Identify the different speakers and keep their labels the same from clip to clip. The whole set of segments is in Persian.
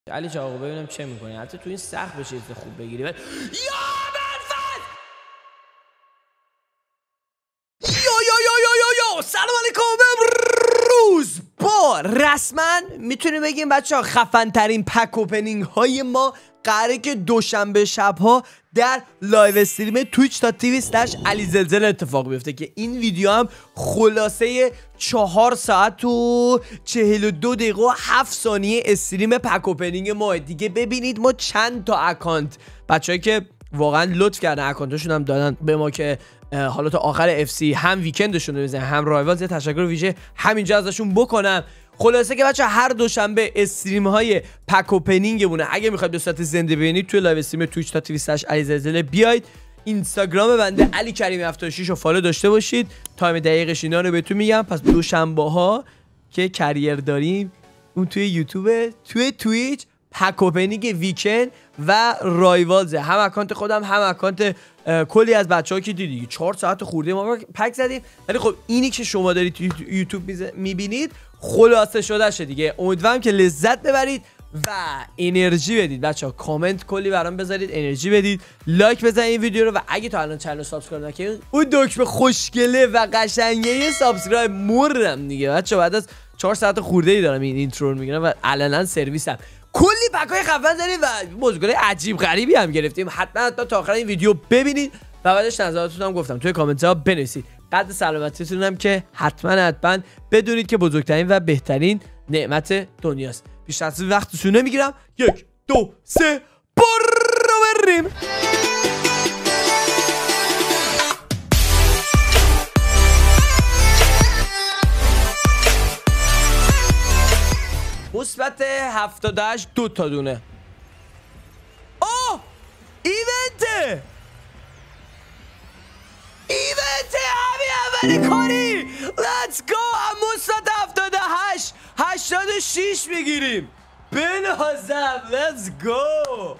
Speaker 1: علی چاقو ببینم چه میکنی. حتی تو این سخت بشه چیز خوب بگیری. یا سلام علیکم. امروز با رسما میتونیم بگیم بچه‌ها خفن ترین پک اوپنینگ های ما قراره که دوشنبه شب‌ها در لایو استریم twitch.tv/علیزلزله اتفاق بیفته که این ویدیو هم خلاصه 4 ساعت و 42 دقیقه و 7 ثانیه استریم پک اوپنینگ ما دیگه. ببینید ما چند تا اکانت، بچه‌ای که واقعا لطف کردن اکانتشون هم دادن به ما که حالا تا آخر FC هم ویکندشون رو بزنن هم رایوالز، تشکر ویژه همینجا ازشون بکنم. خلاصه که بچه هر دوشنبه استریم های پک اوپنینگ مونه. اگه میخواید به صورت زنده ببینید توی لایو استریم twitch.tv/علیزلزله بیاید. اینستاگرام بنده علی کریمی 76 رو فالو داشته باشید. تایم دقیقش اینا رو بهتون میگم. پس دوشنبه ها که کریر داریم اون توی یوتیوب، توی تویچ پک اوپنینگ ویکند و رایوالز، هم اکانت خودم هم اکانت کلی از بچه‌ها که دیدی 4 ساعت خورده ما پک زدیم. ولی خب اینی که شما دارید تو یوتیوب میبینید خلاصه شده شه دیگه. امیدوارم که لذت ببرید و انرژی بدید بچه‌ها. کامنت کلی برام بذارید، انرژی بدید، لایک بزنید این ویدیو رو و اگه تا الان چنل رو سابسکرایب نکردید اون دکمه خوشگله و قشنگه سابسکرایب مرم دیگه بچه‌ها. بعد از 4 ساعت خورده‌ای دارم این اینترو رو میگیرم و علنا سرویسم. کلی پکای خفن داریم و موضوعای عجیب غریبی هم گرفتیم. حتما تا آخر این ویدیو ببینید و بعدش نظراتتون هم گفتم توی کامنت ها بنویسید. قد سلامتیتون هم که حتما بدونید که بزرگترین و بهترین نعمت دنیاست. بیشتر از وقتتون نمیگیرم. 1 2 3 بریم. مثبت 78 2 تا دونه. ایونته همین اولی کاری. لیتس گو. مثبت 78 86 میگیریم. بنازم. لیتس گو.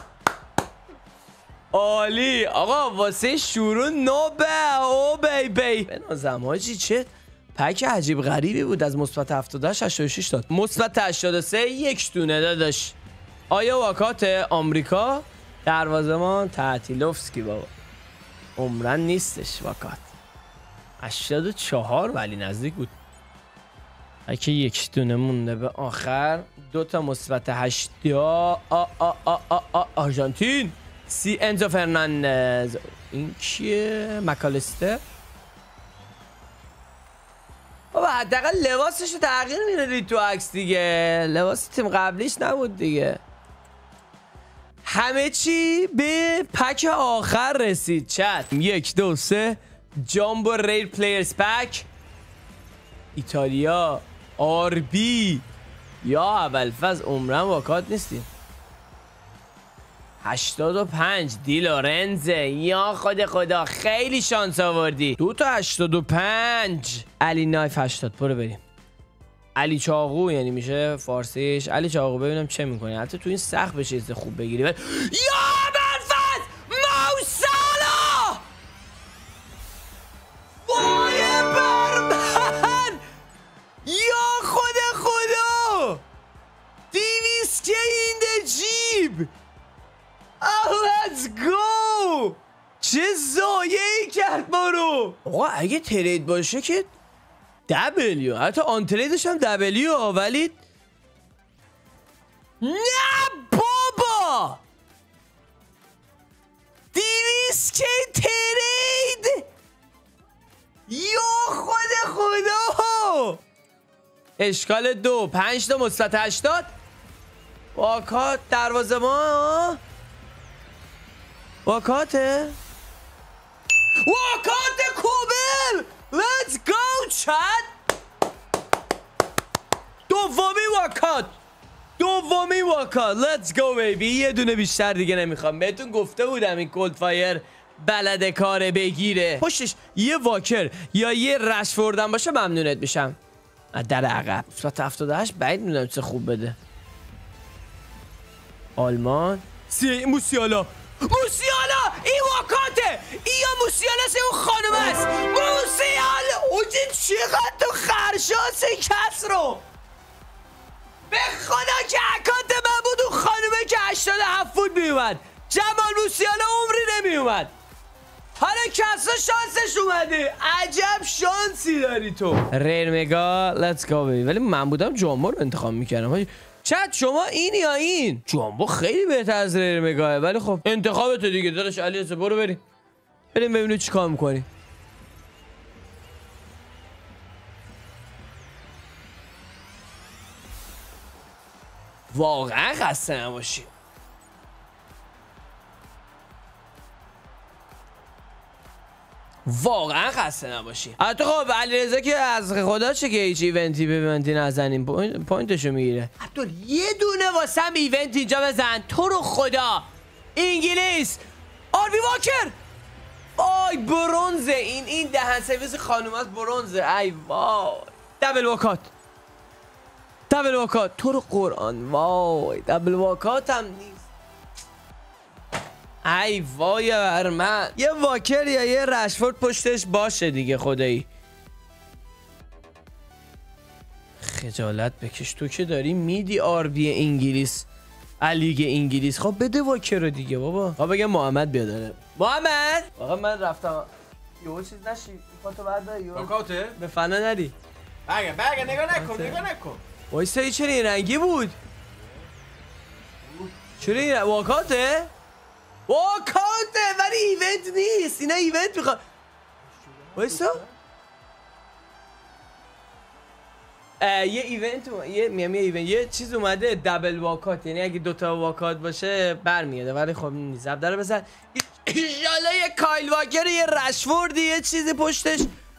Speaker 1: عالی آقا. واسه شروع نوبه. او بیبی بنازم حاجی. چه پک عجیب غریبی بود. از مثبت 78 86 داد. مثبت 83 1 دونه داداش. آیا واکات آمریکا دروازه‌بان تعطیلوفسکی بابا عمرن نیستش. واکات 84 ولی نزدیک بود. اگه 1 دونه مونده به آخر. 2 تا مثبت 80 آرژانتین. سی انزو فرناندز. این کیه؟ مکالستر. بابا حداقل لباسشو تغییر میدادید تو عکس دیگه. لباس تیم قبلیش نبود دیگه. همه چی به پک آخر رسید چت. 1 2 3 جامبو ریر پلیرز پک ایتالیا آربی. یا ابوالفضل عمرن واکات نیستیم. 85 دی لورنزه. یا خدا خیلی شانس آوردی. 2 تا 85 علی نایف 80. برو بریم. علی چاقو یعنی میشه فارسیش. علی چاقو ببینم چه میکنی. حتی تو این سخت بشه چیز خوب بگیری. یا ابوالفضل موسالا. وای بر من. یا خدا 200 که این جیب. let's go. چه زایه‌ای کرد ما رو. آقا اگه ترید باشه که دبلیو. حتی آن تریدش هم دبلیو. ولی نه بابا 200 که ترید. یا خدا. اشکال 2 5 تا مثبت 80 واکات دروازه‌بان. واکات کوبل. let's go چت. دومی واکات let's go baby. یه دونه بیشتر دیگه نمیخوام. بهتون گفته بودم این کولد فایر بلد کاره بگیره. پشتش یه واکر یا یه رشفوردن باشه ممنونت میشم. در عقب مثبت 78 بعید میدونم چه خوب بده. آلمان موسیالا. این واکاته. این یا موسیالا سه اون خانوم است. موسیالا اوجه چقدر تو خرشاس کس رو به خدا که اکانت من بود نمیومد، جمال موسیالا عمری نمیومد. حالا کسا شانسش اومده. عجب شانسی داری تو. ریر مگا لیتس گو بیبی. ولی من بودم جامبو رو انتخاب میکردم. چت شما این یا این؟ جامبو خیلی بهتر از ریر مگاه، ولی خب انتخابت دیگه داداش. علیرضا برو بریم ببینیم چیکار میکنی. واقعا خسته نباشی. واقعا خسته نباشی. البته خب علیرضا که از خدا چه که هیچ ایونتی به ایونتی نزنیم پوینتشو میگیره. حتی یه دونه واسم ایونت اینجا بزن تو رو خدا. انگلیس آربی واکر. وای برونزه. این دهن سرویس خانوم است. برونزه. ای وای دبل واکات. دبل واکات تو رو قرآن. وای دبل واکات هم نیست. ای وای بر من. یه واکر یا یه رشفورد پشتش باشه دیگه. خدایی خجالت بکش تو که داری میدی آربی انگلیس لیگ انگلیس. خب بده واکر رو دیگه بابا. خب بگم محمد بیاداره. محمد واقعا من رفتم یه چیز نشی فاتو برداری واکاته به فنا نری. برگه نگاه نکن. وایسایی چرا این رنگی بود؟ چرا این واکاته؟ واکاته ولی ایونت نیست. اینا ایونت میخواد. وایسا یه ایونت یه چیز اومده دبل واکات. یعنی اگه دوتا واکات باشه برمیاده. ولی خب زبده رو بزن. ایشالا یه کایل واکر یه رشفورد یه چیزی پشتش.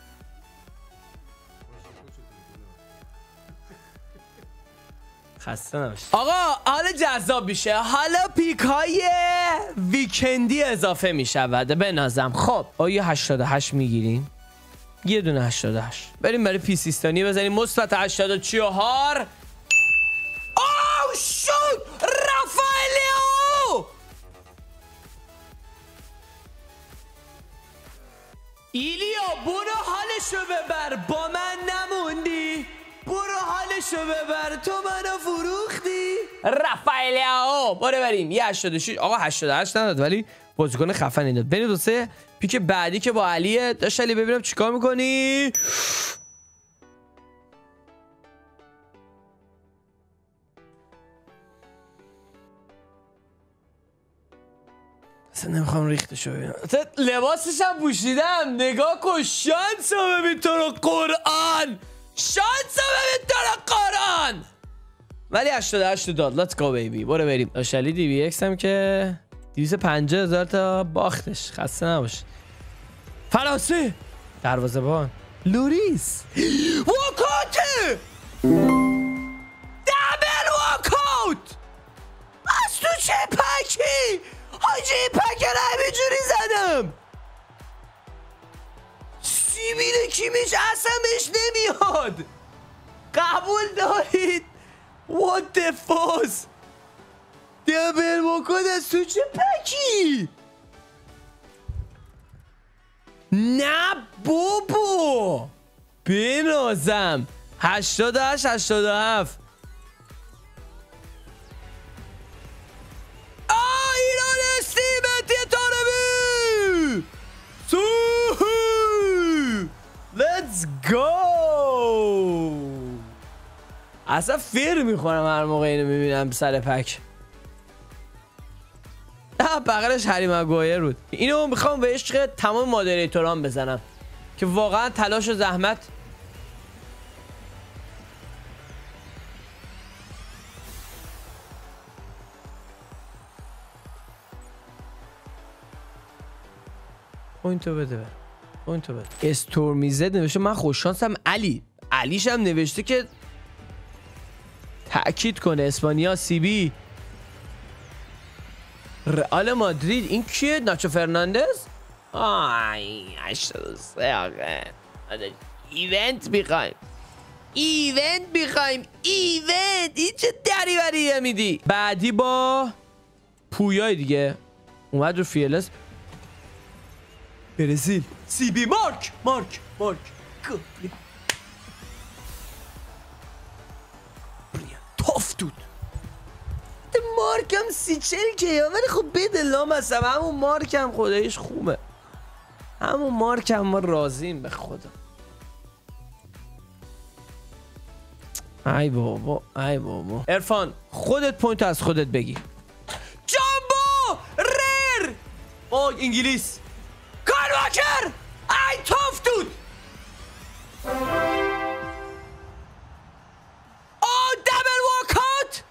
Speaker 1: خسته نباشید آقا. حالا جذاب میشه. حالا پیک های ویکندی اضافه میشود به نظرم. خب آیا 88 میگیریم؟ یه دونه 88 بریم برای پیسیستانی بزنیم. مثبت 84. آو شوت رافائلیو. ایلیا برو حالشو ببر. با من نموندی. برو حالشو ببر. تو منو فروختی. رافائلیو برو بریم. یه 86. آقا 88 نداد ولی بازیکن خفنی داد. بریم دوسته پیک بعدی که با علیه. داشت علی ببینم چیکار میکنی. اصلا نمیخوام ریختشو ببینم. لباسش هم پوشیدم. نگاه کن شانس رو ببین تو رو قرآن. شانس رو ببین تو رو قرآن. ولی 88 داد. let's go baby. برو بریم. داشلی دی بی اکس هم که 250,000 تا باختش. خسته نباش. فرانسه دروازه‌بان لوریس. واکات دبل واکات. از تو چه پکی حاجی. پک همینجوری زدم. سیبیل کیمیش اصلا بهش نمیاد. قبول دارید. what the fuck. دبل واکات از تو چه پکی. نه بابا بنازم. 88 87. ایران استیمتی طارمی. let's go. اصلا فیر میخورم هر موقع اینو میبینم سر پک. بغلش هری مگوایر بود. اینو میخوام به عشق تمام مادریتوران بزنم که واقعا تلاش و زحمت. پوینتو بده. استورمیزد نوشته من خوششانسم. علیش هم نوشته که تأکید کنه. اسپانیا سی بی رئال مادرید. این کیه؟ ناچو فرناندز. آی 83 آقا. ایونت میخوایم. ایونت این چه دریوریه میدی. بعدی با پویای دیگه اومد رو فیلس. برزیل سی بی مارک توف دود. مارکم 30-40 که ولی خب بده لامصب همون مارکم خدایش خوبه. همون مارکم ما راضیم به خدا. ای بابا ای بابا. عرفان خودت پوینت از خودت بگی. جامبو ریر با انگلیس کارواکر ای توف دود. او دبل واکات.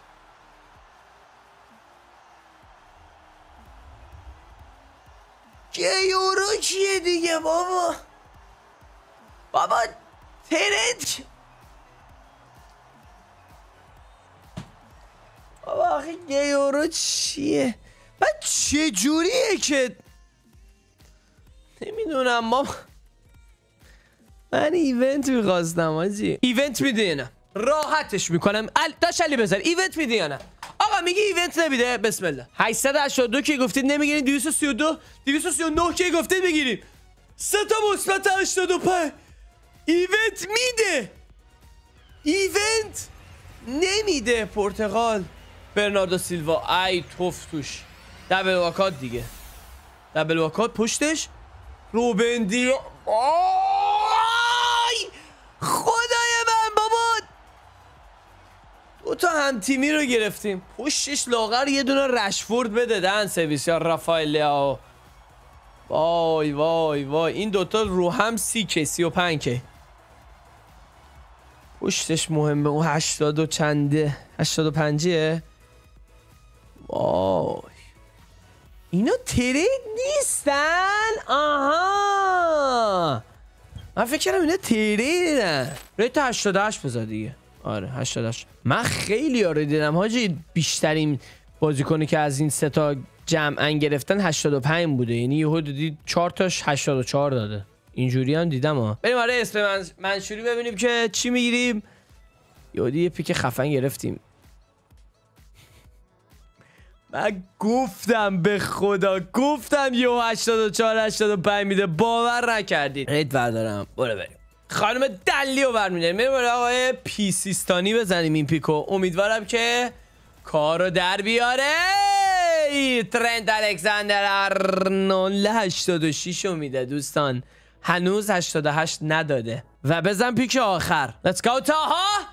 Speaker 1: یورو کیه دیگه بابا؟ بابا ترنج بابا آخه یورو چیه؟ من چه جوریه که نمیدونم ما. من ایونت میخواستم آجی. ایونت میده یا نه؟ راحتش میکنم. داشت علی بزن ایونت میده یا نه؟ آقا میگی ایونت نمیده. بسم الله. 882 که گفتید نمیگیرین. 232 239 که گفتید بگیریم. 3 تا مثبت 85. ایونت میده. ایونت نمیده. پرتغال برناردو سیلوا ای توف توش. دبل واکات دیگه. دبل واکات پشتش روبن دی. آی خدای من بابا. دو تا هم تیمی رو گرفتیم. پشتش لاغر یه دونه رشفورد بده دهن سرویس یا رافائل لیاو. وای وای وای این دوتا رو هم 30 که 35 که. پشتش مهمه. اون 80 و چنده 85. وای اینا ترید نیستن. آها من فکر کردم اینا تریدن. ریت 88 بذار دیگه. آره 88. من خیلی آره دیدم حاجی. بیشترین بازیکنی که از این سه تا جمعا گرفتن 85 بوده. یعنی یهو دیدی 4 تاش 84 داده. اینجوری هم دیدم ها. بریم آره اسم منشوری ببینیم که چی میگیریم. یهو یه پیک خفن گرفتیم. من گفتم به خدا گفتم یه 84 85 میده. باور نکردید. رید بردارم. بریم خانم دلی رو برمیداریم. بریم آقای پیسیستانی بزنیم این پیکو. امیدوارم که کارو در بیاره. ترنت الکساندر آرنولد 86 رو میده دوستان. هنوز 88 نداده. و بزن پیک آخر. Let's go تاها.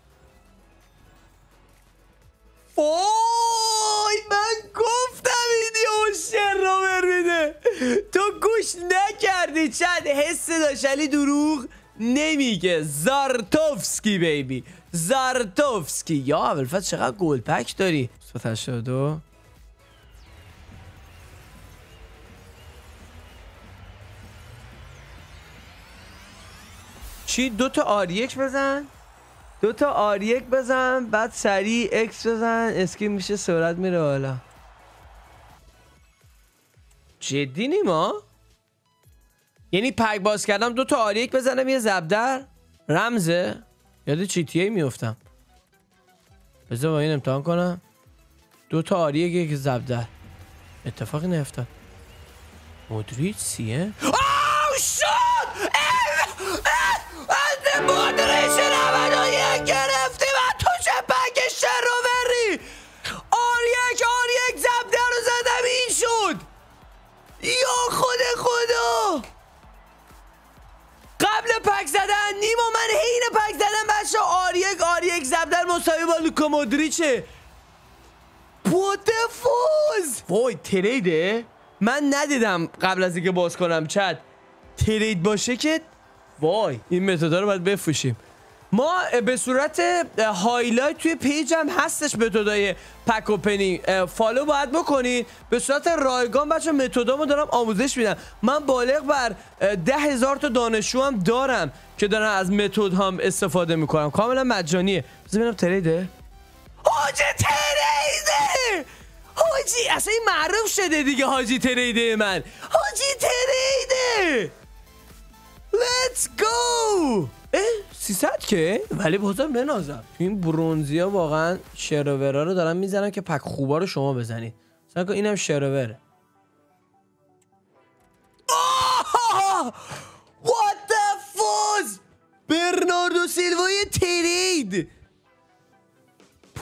Speaker 1: وای من گفتم این شروور میده. تو گوش نکردی. چند حس داشت علی دروغ نمیگه. زارتوفسکی بیبی زارتوفسکی. یا اولفت چقدر گل پک داری. 82 چی؟ 2 تا R1 بزن. 2 تا R1 بزن بعد سریع X بزن. اسکیم میشه سرعت میره حالا. جدی نیما؟ یعنی پک باز کردم 2 تا R1 بزنم یه زبدر رمزه. یاد GTA میفتم. بذار با این امتحان کنم. 2 تا R1 یک زبدر. اتفاقی نیفتاد. مودریچ سیه. آو شد مودریچ 91 گرفتی و تو چه پک شروری. R1 زبدر رو زدم این شد. یا خدا قبل پک زدن نیما من حین پک زدن بچه R1 زبدر مساوی با لوکا مودریچه. پوتفوز. وای تریده من ندیدم قبل از اینکه باز کنم. چت ترید باشه که وای این متدا رو باید بفروشیم. ما به صورت هایلایت توی پیج هم هستش متدای پک اوپنینگ. فالو باید بکنید. به صورت رایگان بچه متدامو دارم آموزش میدم. من بالغ بر 10,000 تا دانشجو هم دارم که دارن از متد هم استفاده میکنم. کاملا مجانیه. بذار ببینم تریده. حاجی تریده. حاجی اصلا این معروف شده دیگه. حاجی تریده من. حاجی تریده. Let's go. 300 که ولی بازم بنازم. این برونزیا واقعا شروورا رو دارن میزنن که پک خوبا رو شما بزنید. مثلا که اینم شرووره. What the fuzz. برناردو سیلوا ترید.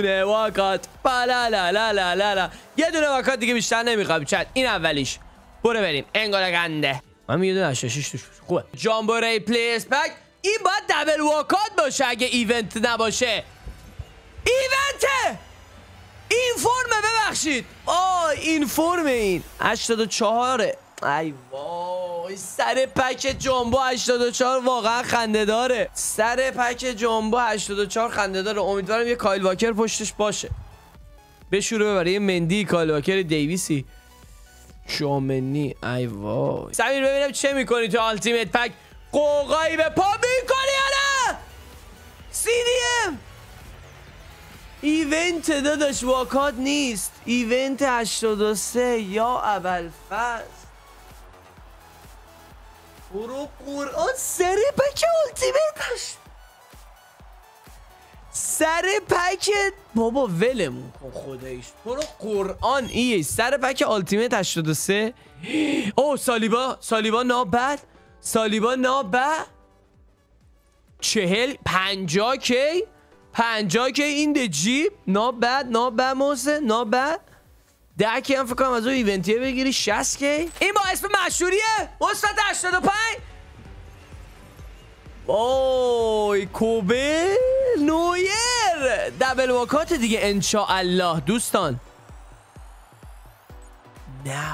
Speaker 1: دونه واکات بالا لا لا لا لا لا. یه دونه واکات دیگه بیشتر نمیخوام چت. این اولیش. برو بریم انگار گنده. من یه دونه 86 توش خوبه. جامبو ری پلیس پک. این باید دبل واکات باشه اگه ایونت نباشه. ایونته. این فرمه ببخشید. این فرمه. این 84. ای وای سر پک جامبو 84 واقعا خنده داره. سر پک جامبو 84 خنده داره. امیدوارم یه کایل واکر پشتش باشه. بشوره ببره یه مندی کایل واکر دیویسی شومنی. ای وای سمیر ببینم چه میکنی تو التیمیت پک. قوقایی به پا میکنی یا نه؟ CDM ایونت داداش واکات نیست. ایونت 83 یا ابوالفضل. برو قرآن سر پک التیمیتش. سر پک بابا ولمون کن خداییش. برو قرآن سر پک التیمیت 83. اوه سالیبا نابد. سالیبا نابد. 50 کی 50 کی این ده جیب نابد موزه نابد. 10 کی هم فکر کنم از اون ایونتیه بگیری. 60 کی این با اسم مشهوریه مثبت 85. اوی کوبه نویر دبل واکات دیگه انشاءالله دوستان. نه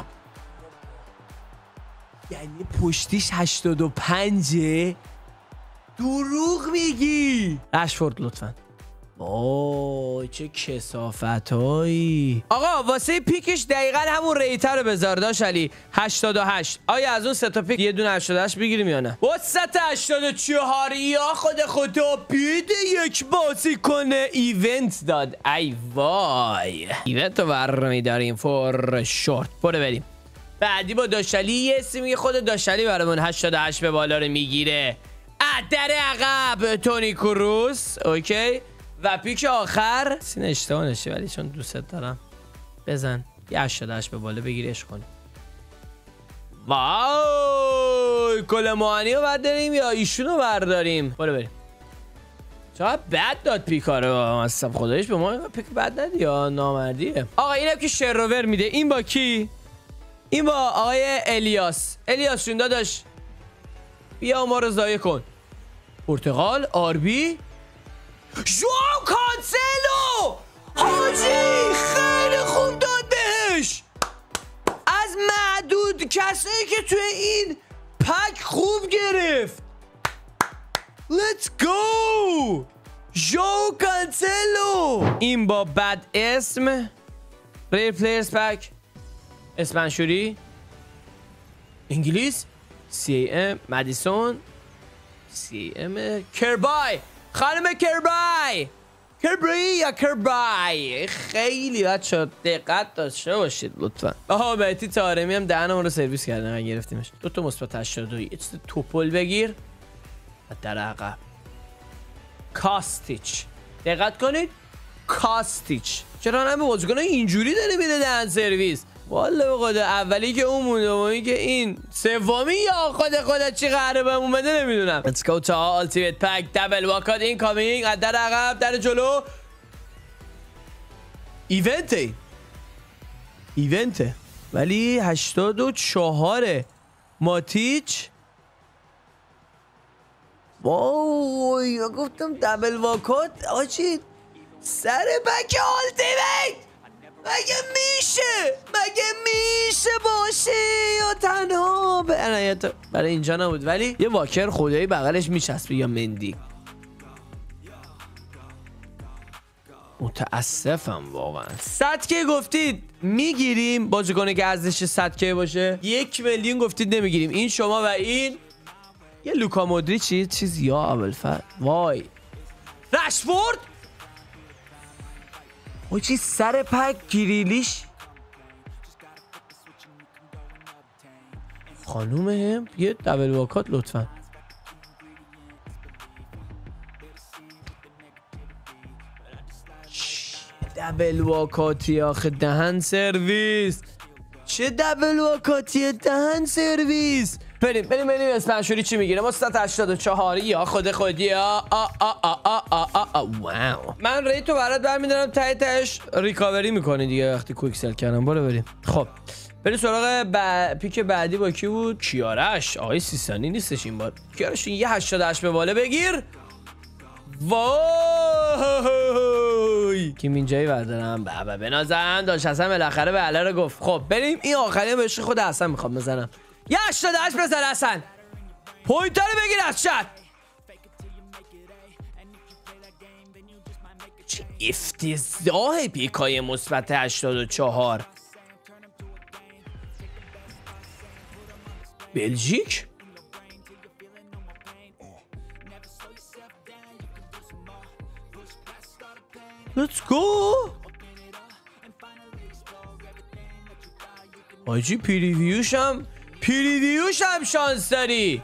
Speaker 1: یعنی پشتیش 85. دروغ میگی. رشفورد لطفا. اوه چه کثافتایی. آقا واسه پیکش دقیقا همون ریتر رو بذار داش علی. 88. آیا از اون سه تا پیک یه دونه 88 بگیریم یا نه؟ وسط 84 یا خدا پیده یک بازی کنه ایونت داد. ای وای ایونت رو برمیداریم فور شورت. برو بریم بعدی با داش علی. یه اسم میگه خود داش علی برامون 88 به بالا رو میگیره. در عقب تونی کروس. اوکی و پیک آخر سین اشتباه نشه ولی چون دوست دارم بزن یه 88 به بالا بگیریش کنیم. وای کلمانی رو برداریم یا ایشون رو برداریم. برو بریم. چقدر بد داد پیکا رو اصلا خدایش به ما پیک بد ندی یا نامردیه. آقا اینم که شروور میده. این با کی؟ این با آقای الیاس. الیاس شون داداش بیا ما رو ضایع کن. پرتغال آربی ژوآو کانسلو. حاجی خیلی خوب داد بهش. از معدود کسایی که توی این پک خوب گرفت. Let's go ژوآو کانسلو. این با بد اسم ری پلیرز پک اسپانشوری انگلیس CAM مدیسون CAM کربای. خانم کربای یا کربای. خیلی بچه دقت داشته باشید لطفا. آها بهتی طارمی هم دهنمون رو سرویس کردن گرفتیمش. 2 تا مثبت 82 یه چیز توپل بگیر و در عقب کاستیچ. دقت کنید کاستیچ. چرا همه بازیکن اینجوری داره میده دهن سرویس. والا به خدا اولی که اون مونده دومی که این سومی یا خدا چی قراره بهمون بده نمیدونم. Let's go تا التیمیت پک دبل واکات این کامینگ. از در عقب در جلو ایونته ولی 84 ماتیچ. وای گفتم دبل واکات آجی سر پک التیمیت. مگه میشه باشه یا تنها برای اینجا نبود، ولی یه واکر خدایی بغلش میچسبه یا مندی. متاسفم واقعا. 100K گفتید میگیریم بازیکنی که ارزش 100K باشه. 1 میلیون گفتید نمیگیریم. این شما و این یه لوکا مودریچ چیز یا ابوالفضل. وای رشفورد او چی سر پک گریلیش. خانوم هم یه دبل واکات لطفا. دبل واکاتی آخه دهن سرویس. چه دبل واکاتی دهن سرویس. بریم اسپانشوری چی میگیره؟ ما 184 یا خودی. واو. من ریتو برات برمیدارم تهش ریکاوری میکنی دیگه وقتی کویک سل کردم. بریم. خب بریم سراغ پیک بعدی با کی بود؟ کیارش. آقای سیستانی نیستش این بار. کیارش یه 88 به بالا بگیر. وای کیم اینجایی بردارم بابا بنازم داشت حسن بالاخره به علا رو گفت. خب بریم این آخری بهش خود حسن میخوام بزنم. یه 88 بزن حسن. پوینتر رو بگیر از چت. چه افتضاح پیکای مثبت 84. بلژیک Let's go. آجی پریویوشم شانس داری.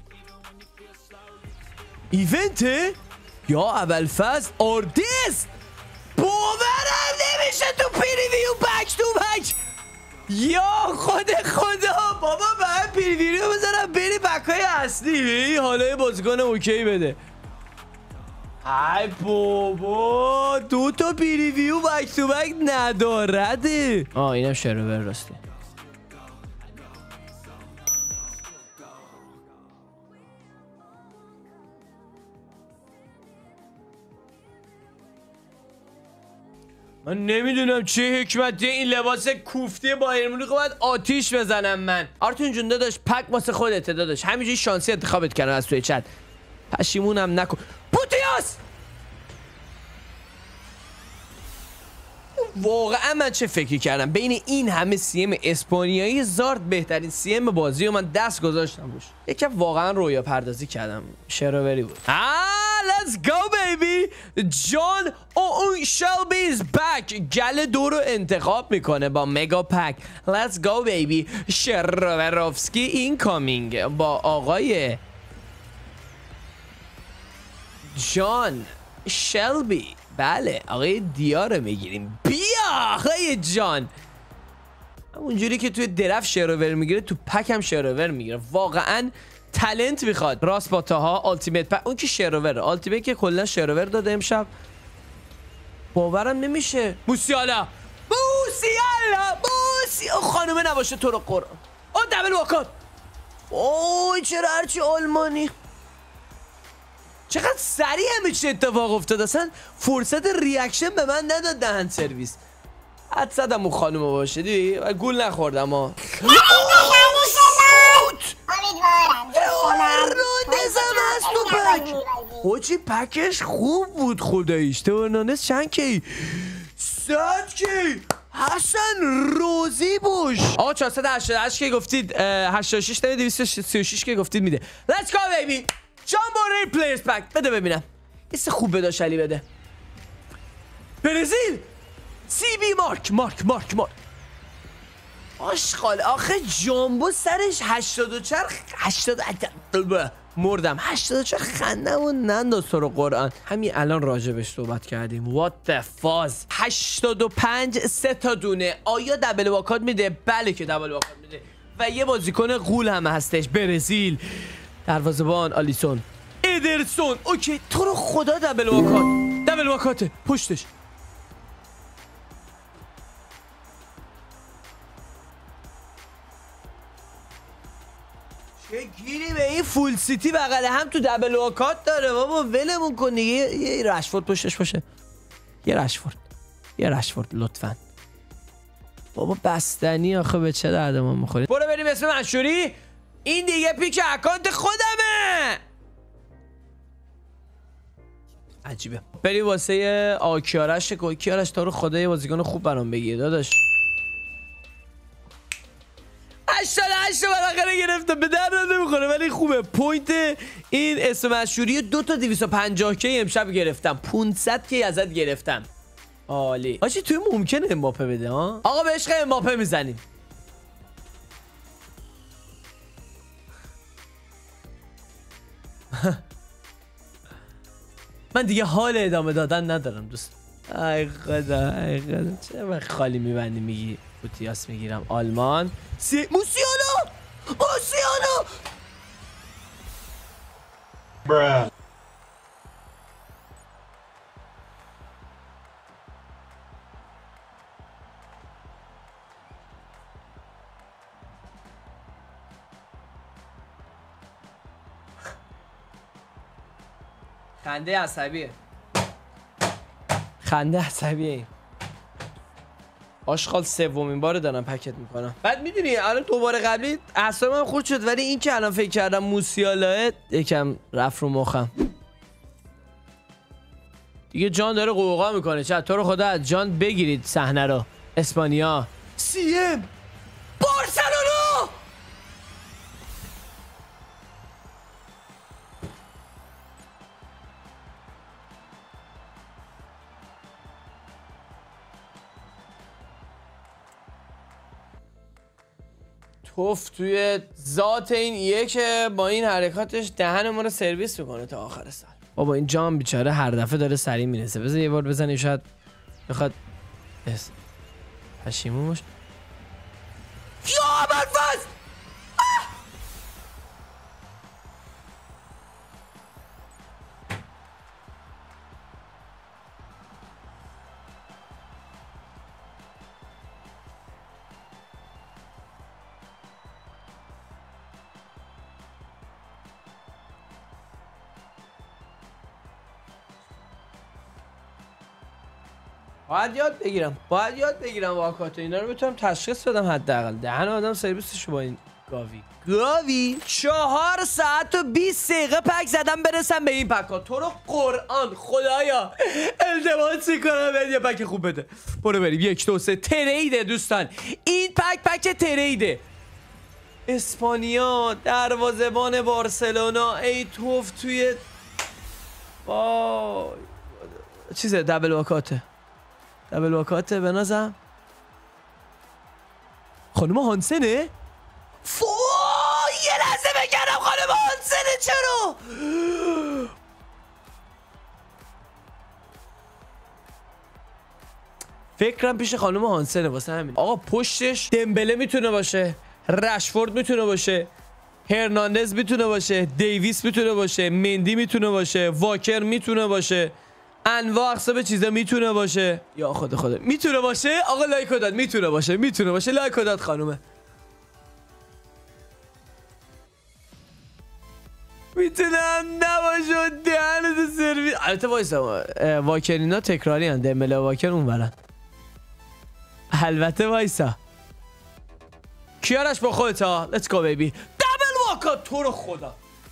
Speaker 1: ایونته یا ابوالفضل آردیست. باورم نمیشه تو پریویو بک تو بک. یا خدا بابا باید پریویو بزنم بری بکای اصلی. حالا بازیکن اوکی بده. ای بابا 2 تا پریویو بک تو بک ندارده. اینم شروور راسته. من نمیدونم چه حکمتی این لباس کوفتی بایر مونیخ باید آتیش بزنم من. آرتون جون داداش پک واسه خودت داداش. همینجوری شانسی انتخابت کردن از توی چت. پشیمونم نکن. پوتیاس واقعا من چه فکری کردم بین این همه سیم اسپانیایی زارد بهترین سیم بازی و من دست گذاشتم روش. یکم واقعا رویا پردازی کردم. شروری بود. let's go baby. جان اون شلبی is back. گل 2 رو انتخاب میکنه با مگا پک. let's go baby. شروروفسکی اینکامینگ با آقای جان شلبی. بله آقای دیار میگیریم. بیا آقای جان. همونجوری که توی درفت شروور میگیره تو پک هم شروور میگیره. واقعا تالنت میخواد. راست با تاها آلتیمیت پک. اون که شروور آلتیمیت که کلا شروور داده امشب. باورم نمیشه. موسیالا خانومه نباشه تو رو قرآن. دبل واکات. اوه چرا هرچی آلمانی. چقدر سریع همه چه اتفاق افتاد. اصلا فرصت ریاکشن به من نداد دهن سرویس. حد زدم اون خانومه باشه دیدی؟ گول نخوردم ها. اوچی پکش خوب بود خداییش. تورنانس چند کی؟ 100 کی؟ حسن روزی باش. 488 که گفتید 86 تا 236 که گفتید میده. Let's go baby. جامبوری پلیرز پک. بده ببینم. ایسه خوب بداش علی بده. برزیل سی بی مارک آشغال. آخه جامبو سرش 80 مردم. 84 خندمون ننداز تو رو قرآن. همین الان راجبش صحبت کردیم. What the fuzz. 85 3 تا دونه. آیا دبل واکات میده؟ بله که دبل واکات میده. و یه بازیکن غول هم هستش. برزیل دروازه‌بان آلیسون ادرسون. اوکی تو رو خدا دبل واکاته پشتش. چه گیری به این فول سیتی بغل هم تو دبل واکات داره بابا. ولمون کن دیگه. یه رشفورد پشتش باشه. یه رشفورد لطفا. بابا بستنی آخه به چه درد ما میخوری؟ برو بریم اسم مشهوری. این دیگه پیک اکانت خودمه. عجیبه. بریم واسه آکیارش. کیارش تا رو خدای بازیکن خوب برام بگیر داداش. 88 بالاخره گرفتم. به درد نمیخوره ولی خوبه. پوینت این اسم مشهوری 2 تا 250 کی امشب گرفتم. 500 کی ازت گرفتم. عالی. آجی توی ممکنه امباپه بده ها؟ آقا به عشق امباپه میزنیم. من دیگه حال ادامه دادن ندارم دوست. ای خدا ای خدا چه وقت خالی میبندی میگی فوتیاس میگیرم. آلمان موسیالا برا. خنده عصبیه. خنده عصبیه. آشغال سومین بار دارم پکت میکنم. بعد میدونی الان دوباره قبلی اعصابم خورد شد ولی این که الان فکر کردم موسیالاه یکم رفت رو مخم. دیگه جان داره قوقا میکنه. چه تو رو خدا از جان بگیرید صحنه رو. اسپانیا سی ام بارسلونا. توف توی ذات این یک با این حرکاتش دهن ما رو سرویس میکنه تا آخر سال. بابا این جام بیچاره هر دفعه داره سریع میرسه. بذار یه بار بزنی شاید بخواد پشیمون باشه. یا ابوالفضل باید یاد بگیرم واکات اینا رو بتونم تشخیص بدم. حداقل دهن آدم سرویسشو با این گاوی 4 ساعت و 20 دقیقه پک زدم برسم به این پکا. تو رو قرآن خدایا التماس میکنم بهت یه پک خوب بده. برو بریم 1 2 3 تریده دوستان. این پک تریده. اسپانیا دروازه‌بان بارسلونا. ای توف توی وای چیزه دبل واکاته به نظرم. خانم هانسنه؟ یه لحظه بگردم خانم هانسنه. چرا؟ فکرم پیش خانم هانسنه واسه همین. آقا پشتش دمبله میتونه باشه، رشفورد میتونه باشه، هرناندز میتونه باشه، دیویس میتونه باشه، مندی میتونه باشه، واکر میتونه باشه، انواع اقسام چیزا میتونه باشه. یا خدا میتونه باشه. آقا لایک داد. میتونه باشه لایک داد خانومه. میتونم نباشه دهنت سرویس. البته وایسا واکرینا تکراری ان. دمبله واکر اون ورن. البته وایسا کیارش با خودت ها. لیتس گو بیبی. دبل واکا. تو رو خدا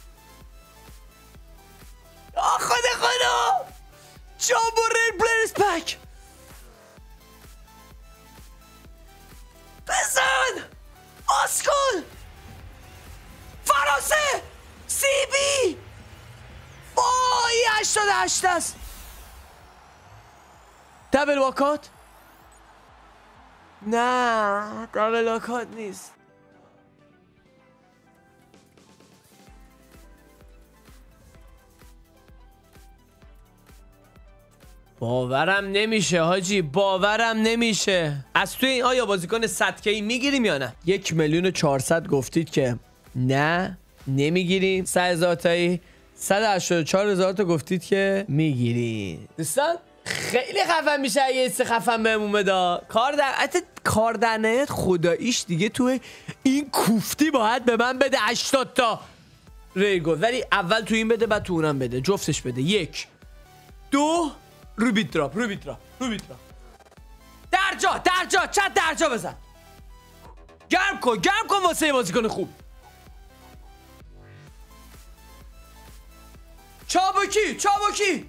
Speaker 1: خدا جامبو ریر پلیرز پک. بزن آسکول فرانسه سی بی. وای 88 است. دبل واکات. نه دبل واکات نیست. باورم نمیشه حاجی. باورم نمیشه. از توی این آیا بازیکن 100 کی میگیریم یا نه؟ 1,400,000 گفتید که نه نمیگیریم. 100,000 تایی 184,000 تا گفتید که میگیریم. دوستان خیلی خفن میشه اگه یه خفن بهمون بده. کار در نهایت خداییش دیگه توی این کوفتی باید به من بده 80 تا ریگل. ولی اول تو این بده بعد تو اونم بده. جفتش بده. 1 2 روبیت دراپ در درجا چت درجا بزن. گرم کن واسه بازیکن خوب. چابکی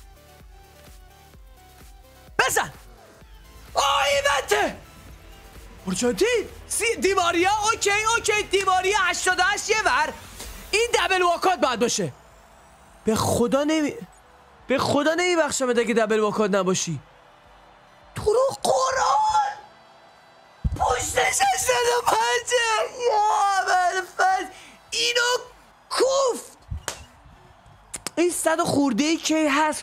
Speaker 1: بزن. ایونته ارجانتین دیماریا. اوکی دیماریا 88 یه ور. این دبل واکات باید باشه. به خدا نمیبخشمت اگه دبل واکات نباشی. تو رو قرآن پشتش 85. یا ابوالفضل اینو کوفت. این 100 خورده کی هست.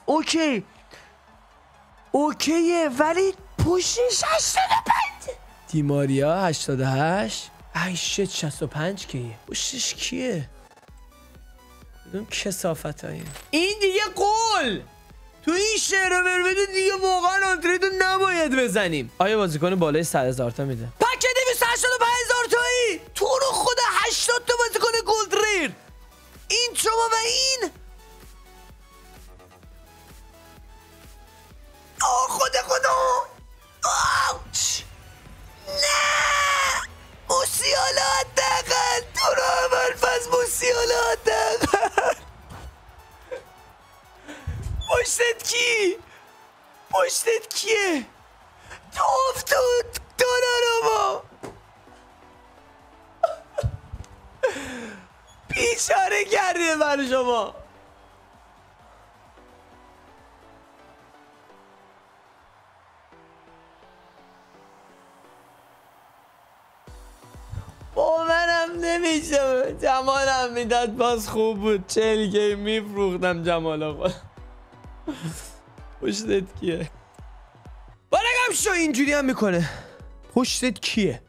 Speaker 1: اوکیه ولی پشتش 85. دیماریا 88. ایشت 65 کیه؟ پشتش کیه؟ کدوم کثافت هایه؟ این دیگه قول تو این شعر و مرمده دیگه واقعا آنتریتو نباید بزنیم. آیا بازیکن بالای 100,000 تا میده؟ پک 285,000 تایی. تو رو خدا 80 تا بازیکن گلد ریر. این شما و این خدا آوچ. نه موسیالا حداقل. تو رو ابوالفضل موسیالا حداقل. پشتت کیه؟ توف تو دوناروما. بیچاره کرده من شما. با منم نمیشه. جمالم میداد باز خوب بود. 40 گیم میفروختم جمال آقا. پشتت کیه؟ بارگم شو. اینجوری هم میکنه. پشتت کیه؟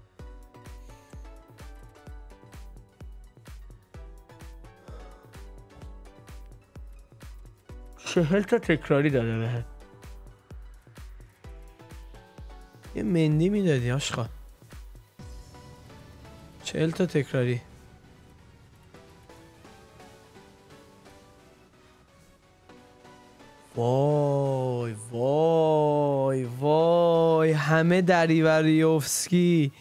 Speaker 1: چهل تا تکراری داده بهت. یه مندی میدادی آشقا. 40 تا تکراری. وای همه دریوریوفسکی.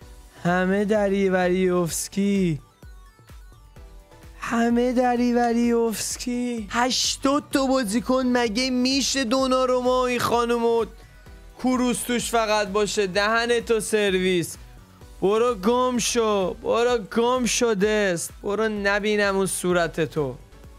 Speaker 1: 80 تا بازیکن مگه میشه دوناروما این خانومو کروس توش فقط باشه؟ دهنتو سرویس. برو گم شو دست. برو نبینم اون صورتتو.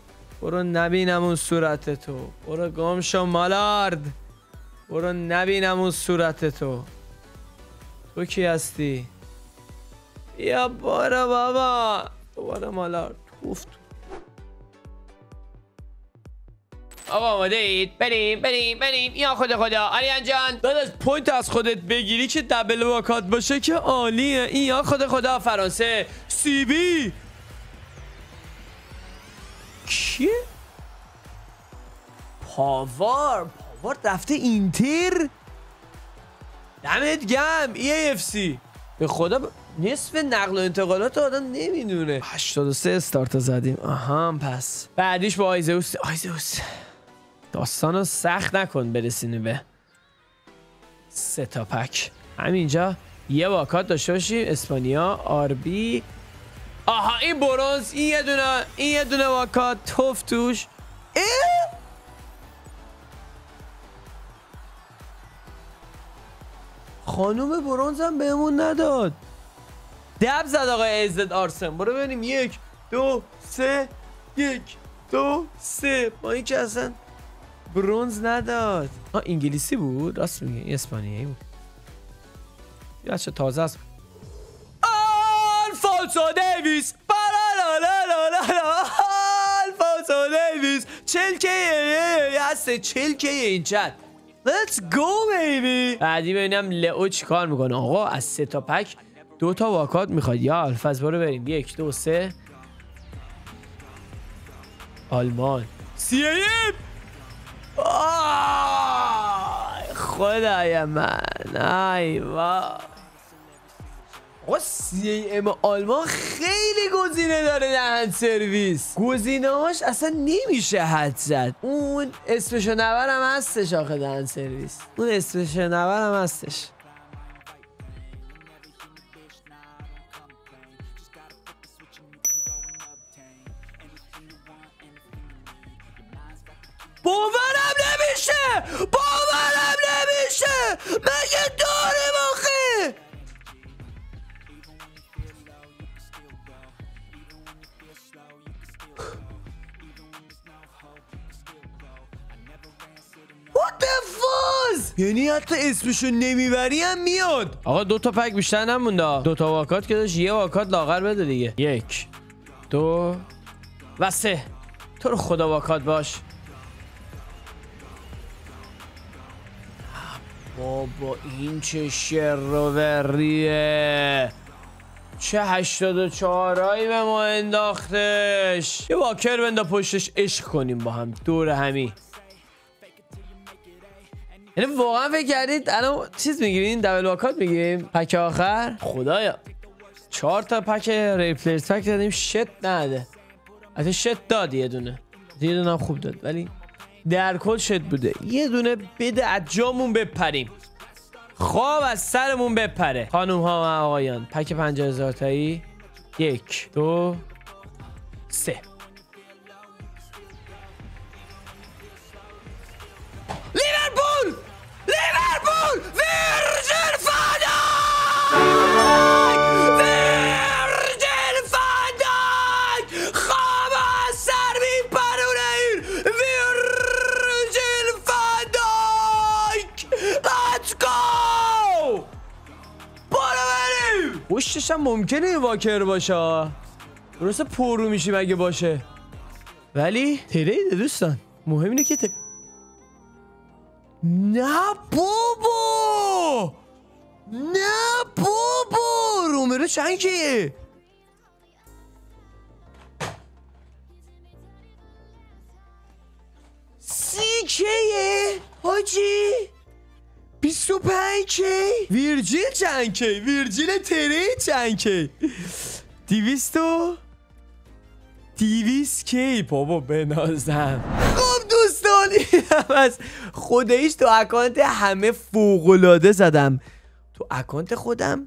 Speaker 1: برو گم شو مالارد. برو نبینم اون صورتتو. تو کی هستی؟ یا برو بابا. دوباره مالارد. توفت. آقا آماده اید؟ بریم. یا خدا آریان جان داداش پوینت از خودت بگیری که دبل واکات باشه که عالیه. این یا خدا فرانسه. سی بی کیه؟ پاوار رفته اینتر. دمت گرم EAFC. به خدا نصف نقل و انتقالات آدم نمیدونه. 83 استارت زدیم. آها پس بعدیش با آیزوس. داستانو سخت نکن برسیم به 3 تا پک. همینجا یه واکات داشته باشیم. اسپانیا آربی. آها این برنز. این یه دونه واکات توف توش. خانوم برنزم بهمون نداد. دب زد آقای عزت آرسن. برو ببینیم. 1 2 3 1 2 3. با این که اصلا برونز نداد. انگلیسی بود. راست میگه. این اسپانیایی بود. یا چه تازه است. آلفونسو دیویس. آلفونسو دیویس. 40 کی هسته. 40 کی این چت. Let's go baby. بعدی ببینم لئو چی کار میکنه. آقا از 3 تا پک 2 تا واکات میخواد. یا الفاظ برو بریم. 1 2 3. آلمان. سیایم. خدای من. ای وای. آقا CAM آلمان خیلی گزینه داره دهن سرویس. گزینه‌هاش اصلا نمیشه حد زد. اون اسمشو نبرم هستش آخه دهن سرویس. اون اسمشو نبرم هستش. باورم نمیشه، باورم نمیشه، مگه داریم آخه؟ What the fuck؟ یعنی حتی اسمشو نمیبری هم میاد. آقا 2 تا پک بیشتر نمونده. 2 تا واکات که داشت، یه واکات لاغر بده دیگه. 1 2 و 3. تو رو خدا واکات باش. بابا این چه شروریه، چه 84هایی به ما انداختش. یه واکر بنده پشتش عشق کنیم با هم دور همی. یعنی واقعا فکر کردید الان چیز میگیرین؟ دبل واکات میگیریم پک آخر؟ خدایا 4 تا پک ریپلیس پک دادیم، شت نده. حتی شت داد، یه دونه هم خوب داد، ولی در کل شت بوده. یه دونه بده از جامون بپریم، خواب از سرمون بپره. خانوم ها و آقایان، پک 50,000 تایی. 1 2 3. لیورپول، لیورپول، ویرجیل فاندایک، ویرجیل فاندایک، خواب از سر میپرونه این ویرجیل فاندایک. Let's go! برو بریم. پشتش هم ممکنه این واکر باشه، درسته پرو میشیم اگه باشه، ولی تریده دوستان. مهم اینه که نه بابا، نه بابا، رومرو چند کیه؟ سی کیه حاجی؟ 25 کی؟ ویرجیل چند کی؟ ویرجیل تری چند کی؟ 200 کی؟ بابا بنازم. خب دوستان اینم از خودش تو اکانت همه فوق‌العاده زدم. تو اکانت خودم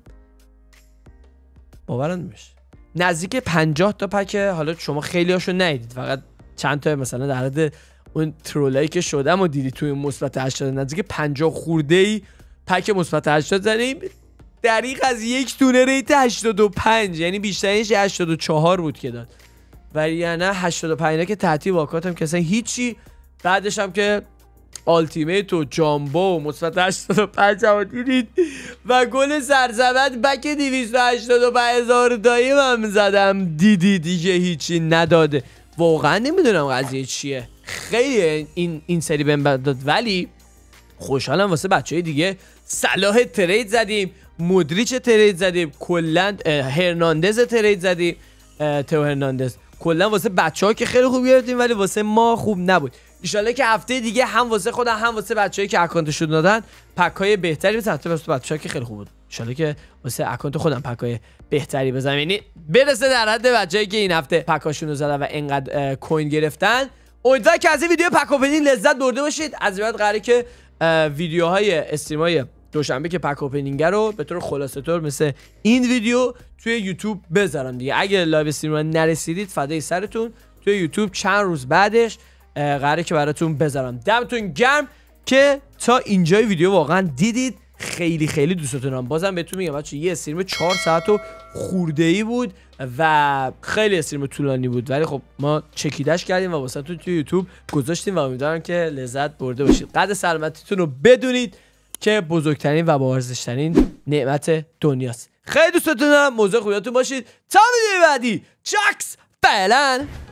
Speaker 1: باورم نمیشه نزدیک 50 تا پک. حالا شما خیلی هاشو ندیدید، فقط چند تا مثلا در حد اون ترولایی که شدم و دیدی توی مثبت 80 نزدیک 50 خورده ای پک مثبت 80 زدیم. دریغ از یک دونه ریت 85، یعنی بیشترینش 84 بود که داد، ولی یعنی 85 که تحتی واکاتم که اصلا هیچی. بعدش هم که آلتیمیت و جامبو و مثبت 85 هم دیدید و گل سرزبط بک 285,000 تایی هم زدم، دیدی دیگه هیچی نداده. واقعا نمیدونم قضیه چیه، خیلی این سری بهم داد، ولی خوشحالم واسه بچهای دیگه. صلاح ترید زدیم، مودریچ ترید زدیم، کلا هرناندز ترید زدیم، تو هرناندز. کلا واسه بچه‌ها که خیلی خوب گرفتیم، ولی واسه ما خوب نبود. ان که هفته دیگه هم واسه خودم هم واسه بچه‌ای که اکانتشون دادن پک‌های بهتری بزنم. واسه بچه‌ها که خیلی خوب بود، ان که واسه اکانت خودم پک‌های بهتری بزنم، یعنی برسه در حد بچه‌ای که این هفته پکاشون رو زدن و اینقدر کوین گرفتن. امیدوارم که از این ویدیو پک اوپنینگ لذت برده باشید. از بعد قراره که ویدیوهای استریمای دوشنبه که پک اوپنینگ رو به طور خلاصه طور مثل این ویدیو توی یوتیوب بذارم دیگه. اگه لایو استریم نرسیدید فدای سرتون، توی یوتیوب چند روز بعدش قراره که براتون بذارم. دمتون گرم که تا اینجای ویدیو واقعا دیدید، خیلی خیلی دوستتون دارم. بازم بهتون میگم بچه یه استریم 4 ساعت و خورده‌ای بود و خیلی استریم طولانی بود، ولی خب ما چکیدش کردیم و واسهتون توی یوتیوب گذاشتیم و امیدوارم که لذت برده باشید. قدر سلامتیتون رو بدونید که بزرگترین و با ارزش‌ترین نعمت دنیاست. خیلی دوستتون دارم، موضوع خوبیاتون باشید. تا ویدیو بعدی چاکس فعلا.